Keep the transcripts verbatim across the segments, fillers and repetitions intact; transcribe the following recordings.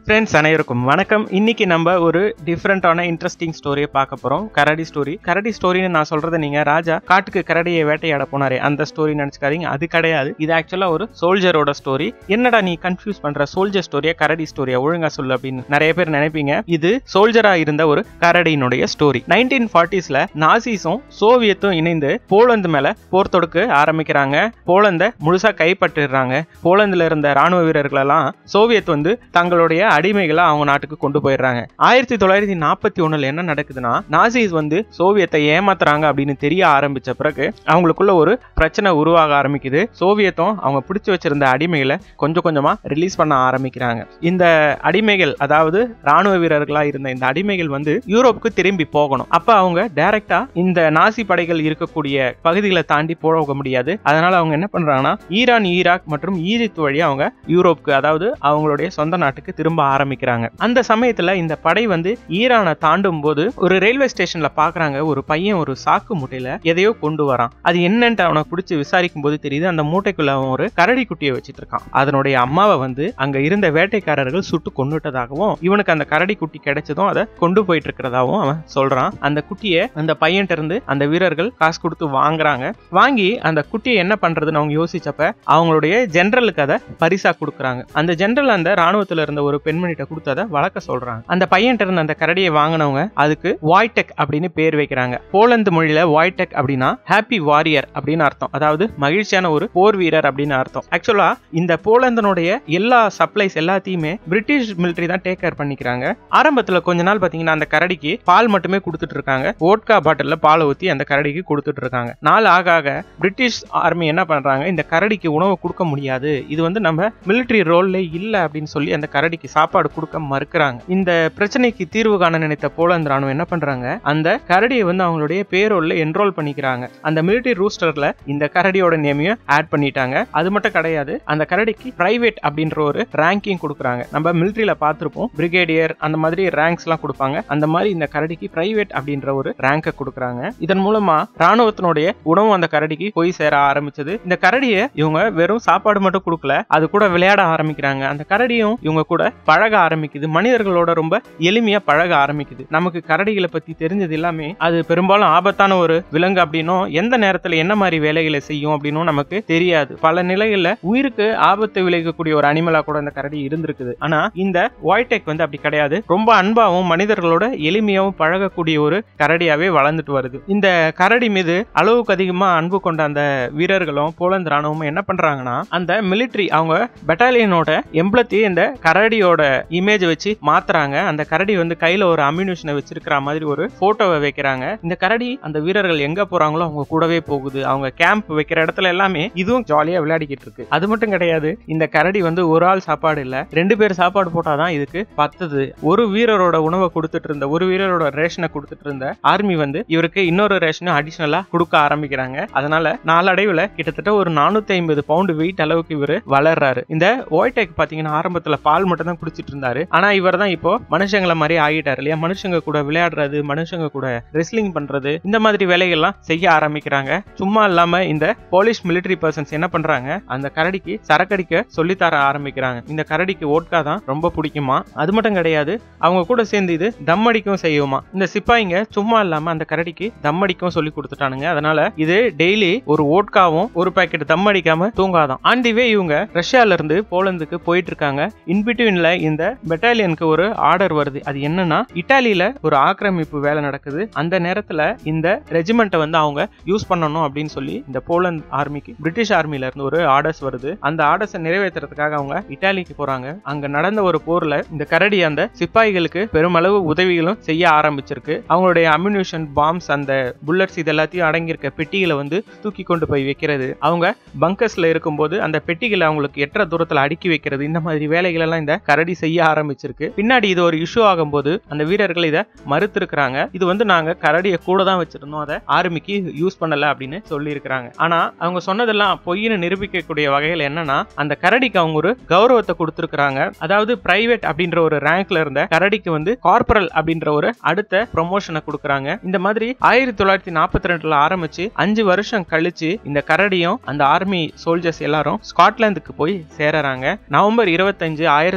Friends அனைவருக்கும் வணக்கம். இன்னைக்கு நம்ம ஒரு டிஃப்ரெண்டான இன்ட்ரெஸ்டிங் ஸ்டோரியை பார்க்க போறோம். கரடி ஸ்டோரி. கரடி ஸ்டோரின்னு நான் சொல்றது நீங்க ராஜா காட்டுக்கு கரடியை வேட்டையாட போனாரே அந்த ஸ்டோரி நினைச்சுக்காதீங்க, அது கிடையாது. இது ஆக்சுவலா ஒரு சோல்ஜரோட ஸ்டோரி. என்னடா நீ கன்ஃபியூஸ் பண்ற, சோல்ஜர் ஸ்டோரியா கரடி ஸ்டோரியா, ஒழுங்கா சொல்லு அப்படின்னு நிறைய பேர் நினைப்பீங்க. இது சோல்ஜரா இருந்த ஒரு கரடியினுடைய ஸ்டோரி. நைன்டீன் ஃபார்ட்டிஸ்ல நாசிஸும் சோவியத்தும் இணைந்து போலந்து மேல போர் தொடுக்க ஆரம்பிக்கிறாங்க. போலந்தை முழுசா கைப்பற்றிடுறாங்க. போலந்துல இருந்த ராணுவ வீரர்கள் எல்லாம் சோவியத் வந்து தங்களுடைய அடிமைகளை அவங்க நாட்டுக்கு கொண்டு போயிடுறாங்க. ஆயிரத்தி தொள்ளாயிரத்தி நாற்பத்தி ஒண்ணுல என்ன நடக்குதுன்னா, நாசிஸ் வந்து சோவியத்தை ஏமாத்துறாங்க அப்படின்னு தெரிய ஆரம்பிச்ச பிறகு அவங்களுக்குள்ள ஒரு பிரச்சனை உருவாக ஆரம்பிக்குது. சோவியத்தும் அவங்க பிடிச்சு வச்சிருந்த அடிமைகளை கொஞ்சம் கொஞ்சமா ரிலீஸ் பண்ண ஆரம்பிக்கிறாங்க. இந்த அடிமைகள், அதாவது ராணுவ வீரர்களா இருந்த இந்த அடிமைகள் வந்து யூரோப்புக்கு திரும்பி போகணும். அப்ப அவங்க டைரக்டா இந்த நாசி படைகள் இருக்கக்கூடிய பகுதிகளை தாண்டி போக முடியாது. அதனால அவங்க என்ன பண்றாங்கன்னா, ஈரான், ஈராக் மற்றும் ஈஜிப்ட் வழியா அவங்க யூரோப்புக்கு, அதாவது அவங்களுடைய சொந்த நாட்டுக்கு திரும்ப ஆரம்பிக்கிறாங்க. அந்த சமயத்துல இந்த படை வந்து ஈரானை தாண்டும் போது ஒரு ரயில்வே ஸ்டேஷன்ல பாக்குறாங்க, ஒரு பையன் ஒரு சாக்கு மூட்டையில எதையோ கொண்டு வரான். அது என்னன்னு அவனை பிடிச்சி விசாரிக்கும் போது தெரியுது, அந்த மூட்டைக்குள்ள அவன் ஒரு கரடி குட்டியை வச்சிட்டு இருக்கான். அதனுடைய அம்மாவை வந்து அங்க இருந்த வேட்டைக்காரர்கள் சுட்டு கொண்டுட்டதாகவும், இவனுக்கு அந்த கரடி குட்டி கிடைச்சதும் அதை கொண்டு போயிட்டு இருக்கிறதாவும் அவன் சொல்றான். அந்த குட்டியை அந்த பையன்ட்ட இருந்து அந்த வீரர்கள் காசு கொடுத்து வாங்குறாங்க. வாங்கி அந்த குட்டியை என்ன பண்றதுன்னு அவங்க யோசிச்சப்ப அவங்களுடைய ஜெனரலுக்கு அதை பரிசா கொடுக்குறாங்க. அந்த ஜெனரல் அந்த ராணுவத்துல இருந்த ஒரு பெண்மணிட்ட கொடுத்ததை வளர்க்க சொல்றாங்க. அந்த பையன்ட்ட இருந்த அந்த கரடியை வாங்கினவங்க அதுக்கு வாய்டெக் அப்படின்னு பேர் வைக்கிறாங்க. போலந்து மொழியில வாய்டெக் அப்படின்னா ஹாப்பி வாரியர் அப்படின்னு அர்த்தம், அதாவது மகிழ்ச்சியான ஒரு போர் வீரர் அப்படின்னு அர்த்தம். ஆக்சுவலா இந்த போலந்தனுடைய எல்லா சப்ளைஸ் எல்லாத்தையுமே பிரிட்டிஷ் மிலிட்டரி தான் டேக் கேர் பண்ணிக்கிறாங்க. ஆரம்பத்துல கொஞ்ச நாள் பாத்தீங்கன்னா அந்த கரடிக்கு பால் மட்டுமே கொடுத்துட்டு இருக்காங்க. வோட்கா பாட்டில்ல பாலை ஊத்தி அந்த கரடிக்கு கொடுத்துட்டு இருக்காங்க. நாள் ஆக ஆக பிரிட்டிஷ் ஆர்மி என்ன பண்றாங்க, இந்த கரடிக்கு உணவு கொடுக்க முடியாது, இது வந்து நம்ம மிலிட்டரி ரோல்ல இல்ல அப்படின்னு சொல்லி அந்த கரடிக்கு சாப்பாடு கொடுக்க மறுக்கிறாங்க. இந்த பிரச்சனைக்கு தீர்வு காண நினைத்த போலந்து ராணுவம் என்ன பண்றாங்க, அந்த கரடியை வந்து அவங்களுடைய பேரோல்ல என்ரோல் பண்ணிக்கிறாங்க. அந்த மிலிட்டரி ரூஸ்டர்ல இந்த கரடியோட நேமையும் ஆட் பண்ணிட்டாங்க. அது மட்டும் கிடையாது, அந்த கரடிக்கு பிரைவேட் அப்படின்ற ஒரு ரேங்கிங் கொடுக்குறாங்க. நம்ம மிலிட்டரியில பார்த்திருப்போம், பிரிகேடியர் அந்த மாதிரி ரேங்க்ஸ் எல்லாம் கொடுப்பாங்க. அந்த மாதிரி இந்த கரடிக்கு பிரைவேட் அப்படின்ற ஒரு ரேங்கை கொடுக்குறாங்க. இதன் மூலமா ராணுவத்தினுடைய உணவு அந்த கரடிக்கு போய் சேர ஆரம்பிச்சது. இந்த கரடியை இவங்க வெறும் சாப்பாடு மட்டும் கொடுக்கல, அது கூட விளையாட ஆரம்பிக்கிறாங்க. அந்த கரடியும் இவங்க கூட பழக ஆரம்பிக்குது. மனிதர்களோட ரொம்ப எளிமையா பழக ஆரம்பிக்குது. நமக்கு கரடிகளை பத்தி தெரிஞ்சது எல்லாமே அது பெரும்பாலும் ஆபத்தான ஒரு விலங்கு அப்படின்னும், எந்த நேரத்துல என்ன மாதிரி வேலைகளை செய்யும் அப்படின்னும் நமக்கு தெரியாது. பல நிலைகள்ல உயிருக்கு ஆபத்தை விளைவிக்கக்கூடிய ஒரு அனிமலா கூட இந்த கரடி இருந்திருக்குது. ஆனா இந்த வாய்டெக் வந்து அப்படி கிடையாது. ரொம்ப அன்பாவும் மனிதர்களோட எளிமையாவும் பழகக்கூடிய ஒரு கரடியாவே வளர்ந்துட்டு வருது. இந்த கரடி மீது அளவுக்கு அதிகமா அன்பு கொண்ட அந்த வீரர்களும் போலந்து ராணுவமும் என்ன பண்றாங்கன்னா, அந்த மிலிட்டரி அவங்க பெட்டாலியனோட எம்பளத்தையே இந்த கரடியோட இமேஜ் வச்சு மாத்துறாங்க. அந்த கரடி வந்து கையில ஒரு அம்யூனிஷனை வச்சிருக்கிற மாதிரி ஒரு போட்டோவை வைக்கிறாங்க. இந்த கரடி அந்த வீரர்கள் எங்க போறாங்களோ அவங்க கூடவே போகுது. அவங்க கேம்ப் வைக்கிற இடத்துல எல்லாமே இதுவும் ஜாலியா விளையாடிக்கிட்டு இருக்கு. அது மட்டும் கிடையாது, இந்த கரடி வந்து ஒரு ஆள் சாப்பாடு இல்ல, ரெண்டு பேர் சாப்பாடு போட்டாதான் இதுக்கு பத்துது. ஒரு வீரரோட உணவை கொடுத்துட்டு இருந்த, ஒரு வீரரோட ரேஷனை கொடுத்துட்டு இருந்த ஆர்மி வந்து இவருக்கு இன்னொரு ரேஷனை அடிஷனலா கொடுக்க ஆரம்பிக்கிறாங்க. அதனால நாளடைவுல கிட்டத்தட்ட ஒரு நானூத்தி ஐம்பது பவுண்ட் வெயிட் அளவுக்கு இவரு வளர்றாரு. இந்த வாய்டெக் பாத்தீங்கன்னா ஆரம்பத்துல பால் மட்டும் தான் குடிச்சிட்டு இருந்தாரு. ஆனா இவர் தான் இப்போ மனுஷங்களை மாதிரி ஆகிட்டாரு இல்லையா. மனுஷங்க கூட விளையாடுறது, மனுஷங்க கூட ரெஸ்லிங் பண்றது, இந்த மாதிரி வேலைகள்லாம் செய்ய ஆரம்பிக்கிறாங்க. சும்மா இல்லாம இந்த போலிஷ் மிலிட்டரி பர்சன்ஸ் என்ன பண்றாங்க, அந்த கரடிக்கு சரக்கடிக்க சொல்லித்தர ஆரம்பிக்கிறாங்க. இந்த கரடிக்கு வோட்கா தான் ரொம்ப பிடிக்குமா. அது மட்டும் கிடையாது, அவங்க கூட சேர்ந்து இது தம் அடிக்கும் செய்யுமா. இந்த சிப்பாயிங்க சும்மா இல்லாம அந்த கரடிக்கு தம் அடிக்கும் சொல்லி கொடுத்துட்டானுங்க. அதனால இது டெய்லி ஒரு வோட்காவும் ஒரு பாக்கெட் தம் அடிக்காம தூங்காதான். ஆன் தி வே இவங்க ரஷ்யால இருந்து போலந்துக்கு போயிட்டு இருக்காங்க. இன்பிட்வீன்ல இந்த பெட்டாலியனுக்கு ஒரு ஆர்டர் வருது. அது என்னன்னா, இட்டாலியில ஒரு ஆக்கிரமிப்பு வேலை நடக்குது. அந்த நேரத்துல இந்த ரெஜிமெண்ட்டை வந்து அவங்க யூஸ் பண்ணணும் அப்படின்னு சொல்லி இந்த போலந்து ஆர்மிக்கு பிரிட்டிஷ் ஆர்மில இருந்து ஒரு ஆர்டர்ஸ் வருது. அந்த ஆர்டர்ஸை நிறைவேற்றுறதுக்காக அவங்க இட்டாலிக்கு போறாங்க. அங்க நடந்த ஒரு போர்ல இந்த கரடி அந்த சிப்பாய்களுக்கு பெருமளவு உதவிகளும் செய்ய ஆரம்பிச்சிருக்கு. அவங்களுடைய அம்யூனிஷன், பாம்ஸ், அந்த புல்லட்ஸ் இது எல்லாத்தையும் அடங்கியிருக்க பெட்டிகளை வந்து தூக்கி கொண்டு போய் வைக்கிறது, அவங்க பங்கர்ஸ்ல இருக்கும்போது அந்த பெட்டிகளை அவங்களுக்கு எட்டரை தூரத்துல அடுக்கி வைக்கிறது, இந்த மாதிரி வேலைகள் எல்லாம் இந்த கரடி செய்ய ஆரம்பிச்சிருக்கு. பின்னாடி இது ஒரு இஷ்யூ ஆகும்போது அந்த வீரர்கள் இதை மறுத்திருக்கிறாங்க. இது வந்து நாங்க கரடியை கூட தான் வச்சிருந்தோம், அதை ஆர்மிக்கு யூஸ் பண்ணல அப்படின்னு சொல்லி இருக்கிறாங்க. ஆனா அவங்க சொன்னதெல்லாம் பொய்னு நிரூபிக்கக்கூடிய வகையில் என்னன்னா, அந்த கரடிக்கு அவங்க ஒரு கௌரவத்தை கொடுத்திருக்கிறாங்க. அதாவது பிரைவேட் அப்படின்ற ஒரு ரேங்க்ல இருந்த கரடிக்கு வந்து கார்பரல் அப்படின்ற ஒரு அடுத்த ப்ரமோஷனை கொடுக்கறாங்க. இந்த மாதிரி ஆயிரத்தி தொள்ளாயிரத்தி நாற்பத்தி ரெண்டுல ஆரம்பிச்சு அஞ்சு வருஷம் கழிச்சு இந்த கரடியும் அந்த ஆர்மி சோல்ஜர்ஸ் எல்லாரும் ஸ்காட்லாந்துக்கு போய் சேரறாங்க. நவம்பர் இருபத்தஞ்சு ஆயிரத்தி தொள்ளாயிரத்தி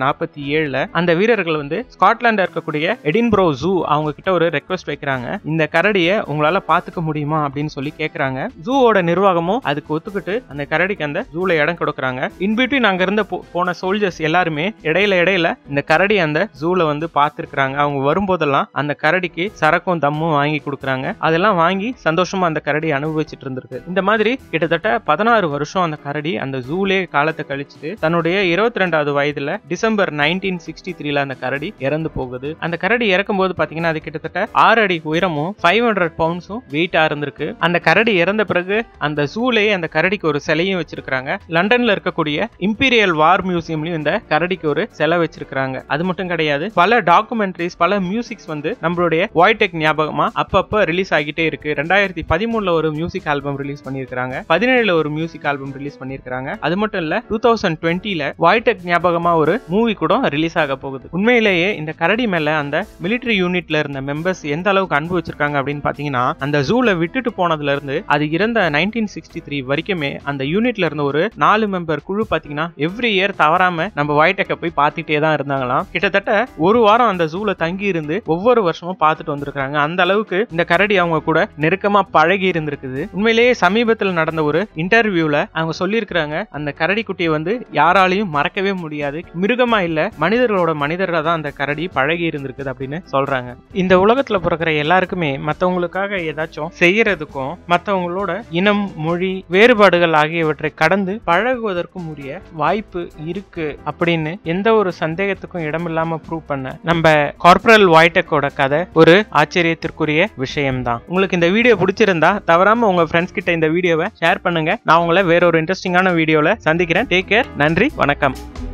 நாற்பத்தி ஏழுல அந்த வீரர்கள் வந்து ஸ்காட்லாண்ட்ல இருக்கக்கூடிய எடின்பரோ ஜூ அவங்க கிட்ட ஒரு ரெக்வெஸ்ட் வைக்கிறாங்க. இந்த கரடியை உங்களால பாத்துக்க முடியுமா அப்படின்னு சொல்லி கேக்குறாங்க. ஜூவோட நிர்வாகமும் அதுக்கு ஒத்துக்கிட்டு அந்த கரடிக்கு அந்த ஜூல இடம் கொடுக்கறாங்க. இன்பிட்வீன் அங்க இருந்த போன சோல்ஜர்ஸ் எல்லாருமே இடையில இடையில இந்த கரடி அந்த ஜூல வந்து பாத்துருக்காங்க. அவங்க வரும்போதெல்லாம் அந்த கரடிக்கு சரக்கும் தம்மும் வாங்கி கொடுக்கறாங்க. அதெல்லாம் வாங்கி சந்தோஷமா அந்த கரடி அனுபவிச்சுட்டு இருந்திருக்கு. இந்த மாதிரி கிட்டத்தட்ட பதினாறு வருஷம் அந்த கரடி அந்த ஜூலே காலத்தை கழிச்சுட்டு தன்னுடைய இருபத்தி ரெண்டாவது வயதுல டிசம்பர் நைன்டீன் சிக்ஸ்டி த்ரீல அந்த கரடி இறந்து போகுது. அந்த கரடி இறக்கும் போது பாத்தீங்கன்னா அது கிட்டத்தட்ட ஆறு அடி உயரமும் ஃபைவ் ஹண்ட்ரட் பவுண்ட்ஸும் வெயிட்டா இருந்திருக்கு. அந்த கரடி இறந்த பிறகு அந்த ஜூலே அந்த கரடிக்கு ஒரு சிலையும் வச்சிருக்காங்க. லண்டன்ல இருக்கக்கூடிய இம்பீரியல் வார் மியூசியம்லயும் இந்த கரடிக்கு ஒரு சிலை வச்சிருக்காங்க. அது மட்டும் கிடையாது, பல டாக்குமெண்ட்ரிஸ் பல மியூசிக்ஸ் வந்து நம்மளுடைய வாய்டெக் ஞாபகமா அப்பப்ப ரிலீஸ் ஆகிட்டே இருக்கு. ரெண்டாயிரத்தி பதிமூணுல ஒரு மியூசிக் ஆல்பம் ரிலீஸ் பண்ணிருக்காங்க. பதினேழுல ஒரு மியூசிக் ஆல்பம் ரிலீஸ் பண்ணிருக்காங்க. அது மட்டும் இல்ல டூ தௌசண்ட் டுவெண்ட்டில வாய்டெக் ஞாபகமா ஒரு மூவி கூட ரிலீஸ் ஆக போகுது. உண்மையிலேயே இந்த கரடி மேல அந்த மிலிட்டரி யூனிட்ல இருந்த மெம்பர்ஸ் எந்த அளவுக்கு அன்பு வச்சிருக்காங்க அப்படின்னு பாத்தீங்கன்னா, அந்த ஜூல விட்டுட்டு போனதுல இருந்து அது இருந்த நைன்டீன் சிக்ஸ்டி த்ரீ வரைக்குமே அந்த யூனிட்ல இருந்த ஒரு நாலு மெம்பர் குழு பாத்தீங்கன்னா எவ்ரி இயர் தவறாம நம்ம வாய்டெக்க போய் பார்த்துட்டே தான் இருந்தாங்களாம். கிட்டத்தட்ட ஒரு வாரம் அந்த ஜூல தங்கி இருந்து ஒவ்வொரு வருஷமும் பார்த்துட்டு வந்திருக்காங்க. அந்த அளவுக்கு இந்த கரடி அவங்க கூட நெருக்கமா பழகி இருந்திருக்குது. உண்மையிலேயே சமீபத்தில் நடந்த ஒரு இன்டர்வியூல அவங்க சொல்லியிருக்கிறாங்க, அந்த கரடி குட்டியை வந்து யாராலையும் மறக்கவே முடியாது. மிருகமா இல்ல, மனிதர்களோட மனிதர்களா தான் அந்த கரடி பழகி இருந்திருக்குது அப்படின்னு சொல்றாங்க. இந்த உலகத்துல பிறக்கிற எல்லாருக்குமே மத்தவங்களுக்காக ஏதாச்சும் செய்யறதுக்கும் மத்தவங்களோட இனம், மொழி, வேறுபாடுகள் ஆகியவற்றை கடந்து பழகுவதற்கும் உரிய வாய்ப்பு இருக்கு அப்படின்னு எந்த ஒரு சந்தேகத்துக்கும் இடமில்லாம ப்ரூவ் பண்ண நம்ம கார்பரல் வாய்டெக்கோட கதை ஒரு ஆச்சரியத்திற்குரிய விஷயம்தான். உங்களுக்கு இந்த வீடியோ பிடிச்சிருந்தா தவறாம உங்க ஃப்ரெண்ட்ஸ் கிட்ட இந்த வீடியோவை ஷேர் பண்ணுங்க. நான் உங்களை வேற ஒரு இன்ட்ரெஸ்டிங்கான வீடியோல சந்திக்கிறேன். Take care. நன்றி, வணக்கம்.